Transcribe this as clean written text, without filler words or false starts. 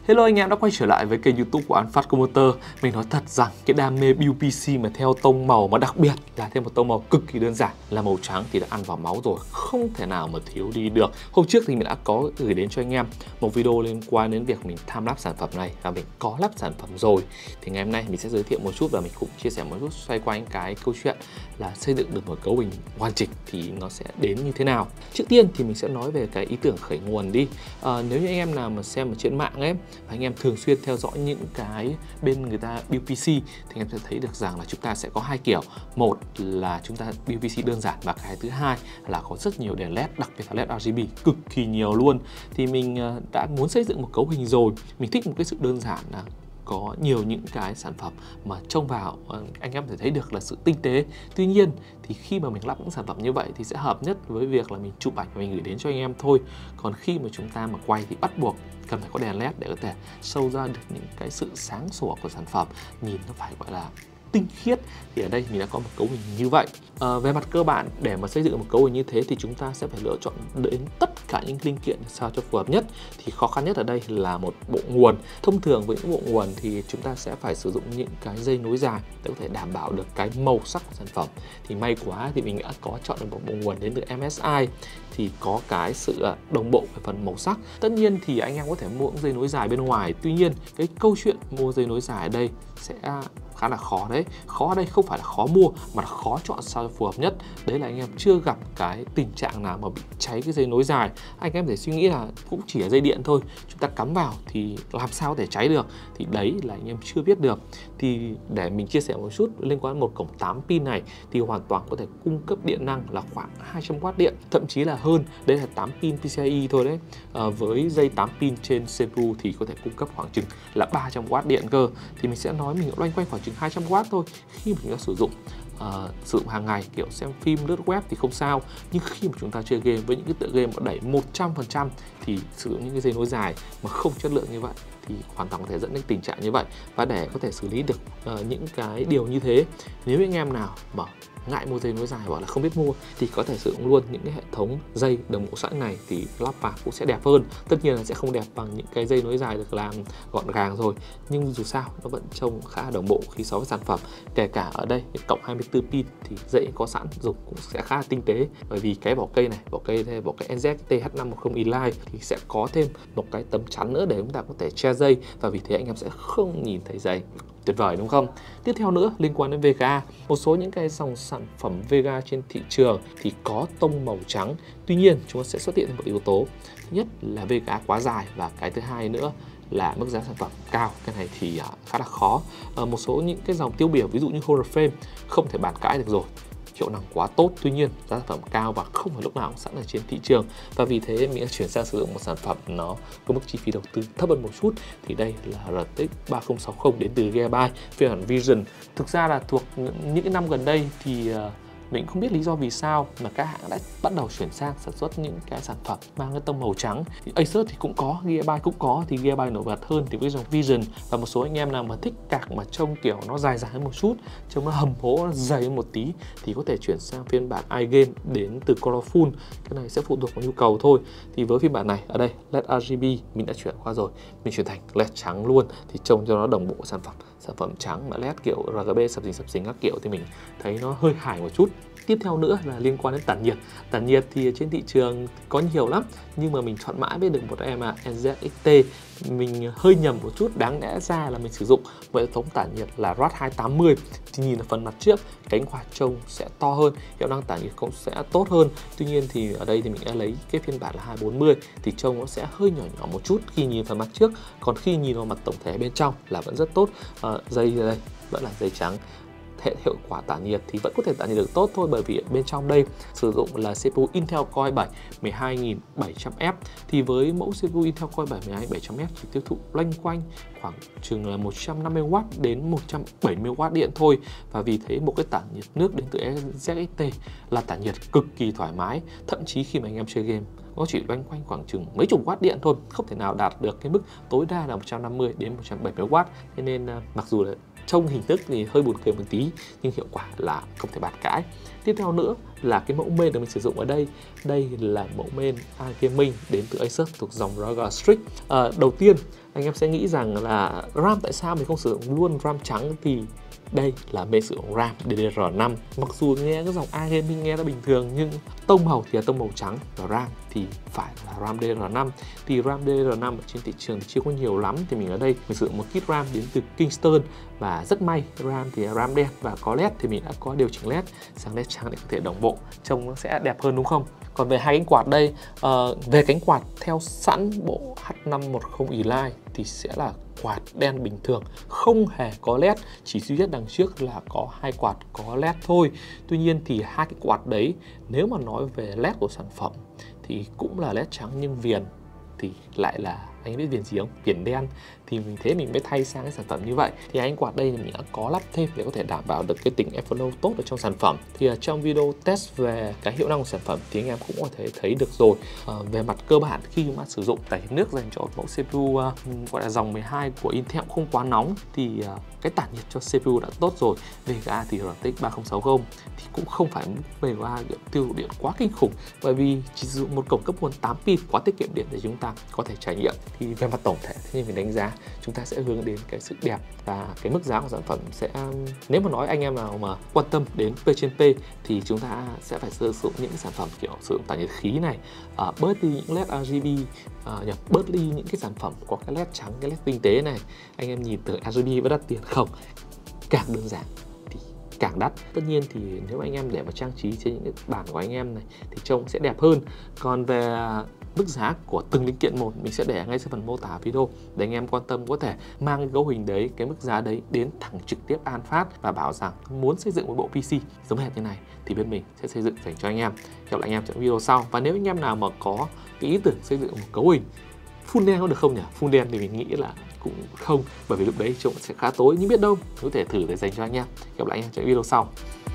Hello anh em đã quay trở lại với kênh YouTube của An Phát Computer. Mình nói thật rằng cái đam mê build PC mà theo tông màu, mà đặc biệt là thêm một tông màu cực kỳ đơn giản là màu trắng thì đã ăn vào máu rồi, không thể nào mà thiếu đi được. Hôm trước thì mình đã có gửi đến cho anh em một video liên quan đến việc mình time lapse sản phẩm này và mình có lắp sản phẩm rồi. Thì ngày hôm nay mình sẽ giới thiệu một chút và mình cũng chia sẻ một chút xoay quanh cái câu chuyện là xây dựng được một cấu hình hoàn chỉnh thì nó sẽ đến như thế nào. Trước tiên thì mình sẽ nói về cái ý tưởng khởi nguồn đi. Nếu như anh em nào mà xem ở trên mạng ấy, và anh em thường xuyên theo dõi những cái bên người ta build PC thì anh em sẽ thấy được rằng là chúng ta sẽ có hai kiểu. Một là chúng ta build PC đơn giản, và cái thứ hai là có rất nhiều đèn LED, đặc biệt là LED RGB cực kỳ nhiều luôn. Thì mình đã muốn xây dựng một cấu hình rồi, mình thích một cái sự đơn giản là có nhiều những cái sản phẩm mà trông vào anh em thể thấy được là sự tinh tế. Tuy nhiên thì khi mà mình lắp những sản phẩm như vậy thì sẽ hợp nhất với việc là mình chụp ảnh và mình gửi đến cho anh em thôi. Còn khi mà chúng ta mà quay thì bắt buộc cần phải có đèn LED để có thể show ra được những cái sự sáng sủa của sản phẩm, nhìn nó phải gọi là tinh khiết. Thì ở đây mình đã có một cấu hình như vậy. Về mặt cơ bản, để mà xây dựng một cấu hình như thế thì chúng ta sẽ phải lựa chọn đến tất cả những linh kiện sao cho phù hợp nhất. Thì khó khăn nhất ở đây là một bộ nguồn. Thông thường với những bộ nguồn thì chúng ta sẽ phải sử dụng những cái dây nối dài để có thể đảm bảo được cái màu sắc của sản phẩm. Thì may quá thì mình đã có chọn được một bộ nguồn đến từ MSI thì có cái sự đồng bộ về phần màu sắc. Tất nhiên thì anh em có thể mua những dây nối dài bên ngoài. Tuy nhiên cái câu chuyện mua dây nối dài ở đây sẽ khá là khó đấy. Khó ở đây không phải là khó mua mà là khó chọn sao cho phù hợp nhất. Đấy là anh em chưa gặp cái tình trạng nào mà bị cháy cái dây nối dài. Anh em thể suy nghĩ là cũng chỉ là dây điện thôi, chúng ta cắm vào thì làm sao có thể cháy được. Thì đấy là anh em chưa biết được. Thì để mình chia sẻ một chút liên quan đến một cổng 8 pin này thì hoàn toàn có thể cung cấp điện năng là khoảng 200W điện, thậm chí là hơn. Đây là 8 pin PCIe thôi đấy. Với dây 8 pin trên CPU thì có thể cung cấp khoảng chừng là 300W điện cơ. Thì mình sẽ nói mình loanh quanh khoảng chừng 200W thôi. Khi mình đã sử dụng hàng ngày kiểu xem phim, lướt web thì không sao. Nhưng khi mà chúng ta chơi game với những cái tựa game mà đẩy 100% thì sử dụng những cái dây nối dài mà không chất lượng như vậy thì hoàn toàn có thể dẫn đến tình trạng như vậy. Và để có thể xử lý được những cái điều như thế, nếu anh em nào mà ngại mua dây nối dài hoặc là không biết mua thì có thể sử dụng luôn những cái hệ thống dây đồng bộ sẵn này thì lắp vào cũng sẽ đẹp hơn. Tất nhiên là sẽ không đẹp bằng những cái dây nối dài được làm gọn gàng rồi, nhưng dù sao nó vẫn trông khá là đồng bộ khi so với sản phẩm. Kể cả ở đây cái cổng 24 pin thì dây có sẵn dùng cũng sẽ khá là tinh tế, bởi vì cái vỏ cây này, vỏ cây NZT H510 Elite thì sẽ có thêm một cái tấm chắn nữa để chúng ta có thể che dây, và vì thế anh em sẽ không nhìn thấy dây. Tuyệt vời đúng không? Tiếp theo nữa liên quan đến VGA, một số những cái dòng sản phẩm VGA trên thị trường thì có tông màu trắng. Tuy nhiên chúng ta sẽ xuất hiện một yếu tố. Thứ nhất là VGA quá dài, và cái thứ hai nữa là mức giá sản phẩm cao. Cái này thì khá là khó. Một số những cái dòng tiêu biểu ví dụ như Holophane không thể bàn cãi được rồi, hiệu năng quá tốt, tuy nhiên giá sản phẩm cao và không phải lúc nào cũng sẵn ở trên thị trường, và vì thế mình đã chuyển sang sử dụng một sản phẩm nó có mức chi phí đầu tư thấp hơn một chút. Thì đây là RTX 3060 đến từ Gigabyte phiên bản Vision. Thực ra là thuộc những cái năm gần đây thì mình không biết lý do vì sao mà các hãng đã bắt đầu chuyển sang sản xuất những cái sản phẩm mang cái tông màu trắng. Thì Asus thì cũng có, Gigabyte cũng có, thì Gigabyte nổi bật hơn thì với dòng Vision. Và một số anh em nào mà thích cạc mà trông kiểu nó dài dài hơn một chút, trông nó hầm hố, nó dày hơn một tí thì có thể chuyển sang phiên bản iGame đến từ Colorful. Cái này sẽ phụ thuộc vào nhu cầu thôi. Thì với phiên bản này ở đây LED RGB mình đã chuyển qua rồi, mình chuyển thành LED trắng luôn thì trông cho nó đồng bộ sản phẩm trắng. Mà LED kiểu RGB sập sình các kiểu thì mình thấy nó hơi hài một chút. Tiếp theo nữa là liên quan đến tản nhiệt. Tản nhiệt thì trên thị trường có nhiều lắm, nhưng mà mình chọn mãi với được một em là NZXT. Mình hơi nhầm một chút, đáng lẽ ra là mình sử dụng một hệ thống tản nhiệt là RAD 280. Thì nhìn ở phần mặt trước, cánh quạt trông sẽ to hơn, hiệu năng tản nhiệt cũng sẽ tốt hơn. Tuy nhiên thì ở đây thì mình đã lấy cái phiên bản là 240 thì trông nó sẽ hơi nhỏ nhỏ một chút khi nhìn phần mặt trước. Còn khi nhìn vào mặt tổng thể bên trong là vẫn rất tốt. Dây đây vẫn là dây trắng. Hiệu quả tản nhiệt thì vẫn có thể tản nhiệt được tốt thôi, bởi vì bên trong đây sử dụng là CPU Intel Core i7 12700F. Thì với mẫu CPU Intel Core i7 12700F chỉ tiêu thụ loanh quanh khoảng chừng là 150W đến 170W điện thôi. Và vì thế một cái tản nhiệt nước đến từ NZXT là tản nhiệt cực kỳ thoải mái. Thậm chí khi mà anh em chơi game nó chỉ loanh quanh khoảng chừng mấy chục watt điện thôi, không thể nào đạt được cái mức tối đa là 150 đến 170W. Thế nên mặc dù là trông hình thức thì hơi buồn cười một tí nhưng hiệu quả là không thể bàn cãi. Tiếp theo nữa là cái mẫu main được mình sử dụng ở đây. Đây là mẫu main iGaming đến từ Asus thuộc dòng ROG Strix. Đầu tiên anh em sẽ nghĩ rằng là RAM tại sao mình không sử dụng luôn RAM trắng, thì đây là mình sử dụng RAM DDR5. Mặc dù nghe cái dòng iGaming nghe nó bình thường nhưng tông màu thì là tông màu trắng và RAM thì phải là RAM DDR5. Thì RAM DDR5 ở trên thị trường chưa có nhiều lắm, thì mình ở đây mình sử dụng một kit RAM đến từ Kingston và rất may RAM thì là RAM đen và có LED thì mình đã có điều chỉnh LED sang LED trắng để có thể đồng bộ, trông nó sẽ đẹp hơn đúng không? Còn về hai cánh quạt đây, về cánh quạt theo sẵn bộ H510 Elite thì sẽ là quạt đen bình thường, không hề có LED, chỉ duy nhất đằng trước là có hai quạt có LED thôi. Tuy nhiên thì hai cái quạt đấy nếu mà nói về LED của sản phẩm thì cũng là LED trắng nhưng viền thì lại là, anh biết viền gì không? Viền đen. Thì mình mới thay sang cái sản phẩm như vậy. Thì anh quạt đây thì mình đã có lắp thêm để có thể đảm bảo được cái tính FNO tốt ở trong sản phẩm. Thì trong video test về cái hiệu năng của sản phẩm thì anh em cũng có thể thấy được rồi. Về mặt cơ bản khi mà sử dụng tẩy nước dành cho mẫu CPU gọi là dòng 12 của Intel không quá nóng thì cái tản nhiệt cho CPU đã tốt rồi. VGA thì RTX 3060 thì cũng không phải VGA tiêu thụ điện quá kinh khủng, bởi vì chỉ sử dụng một cổng cấp nguồn 8 pin quá tiết kiệm điện để chúng ta có thể trải nghiệm. Thì về mặt tổng thể thì mình đánh giá chúng ta sẽ hướng đến cái sự đẹp và cái mức giá của sản phẩm sẽ, nếu mà nói anh em nào mà quan tâm đến P trên P thì chúng ta sẽ phải sử dụng những sản phẩm kiểu sử dụng tản nhiệt khí này, bớt đi những LED RGB, bớt đi những cái sản phẩm có cái LED trắng, cái LED tinh tế này. Anh em nhìn từ RGB có đắt tiền không? Càng đơn giản thì càng đắt. Tất nhiên thì nếu anh em để mà trang trí trên những cái bàn của anh em này thì trông sẽ đẹp hơn. Còn về mức giá của từng linh kiện một mình sẽ để ngay dưới phần mô tả video để anh em quan tâm có thể mang cái cấu hình đấy, cái mức giá đấy đến thẳng trực tiếp An Phát và bảo rằng muốn xây dựng một bộ PC giống hệt như này thì bên mình sẽ xây dựng dành cho anh em. Hẹn gặp lại anh em trong video sau. Và nếu anh em nào mà có cái ý tưởng xây dựng một cấu hình full đen có được không nhỉ? Full đen thì mình nghĩ là cũng không, bởi vì lúc đấy trông sẽ khá tối, nhưng biết đâu có thể thử để dành cho anh em. Hẹn gặp lại anh em trong video sau.